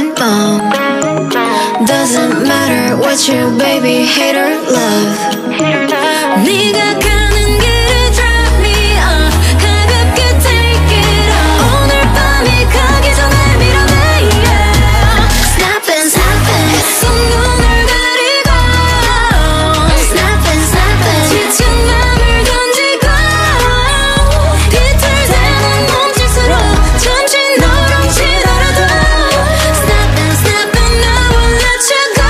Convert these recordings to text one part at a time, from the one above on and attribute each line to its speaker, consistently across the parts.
Speaker 1: going bomb. Doesn't matter what you baby hate or love. 네가 가는 길을 drop me off. 가볍게 take it off. 오늘 밤이 가기 전에 밀어내. Snapping, snapping. 손눈을 가리고. Snapping, snapping. 지친 맘을 던지고. 비틀 새는 몸짓으로 잠시 너랑 지나라도. Snapping, snapping. I won't let you go.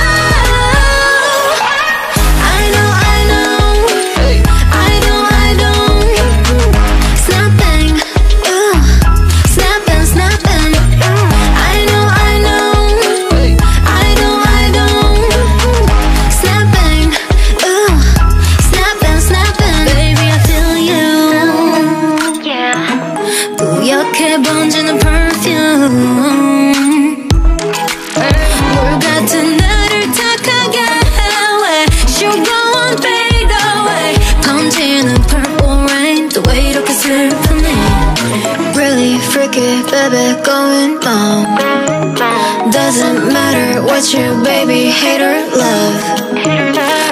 Speaker 1: I know, I know. I know. Snapping, snapping, snapping. I know, I know. I know. Snapping, snapping, snapping. Baby, I feel you. Yeah. 뿌옇게 번지는 perfume. 물 같은 나를 탁하게 해. Sugar won't fade away. 번지는 purple rain. 또 왜 이렇게 슬프니? Really freaky, baby, going bomb. Doesn't matter what you baby hate or love.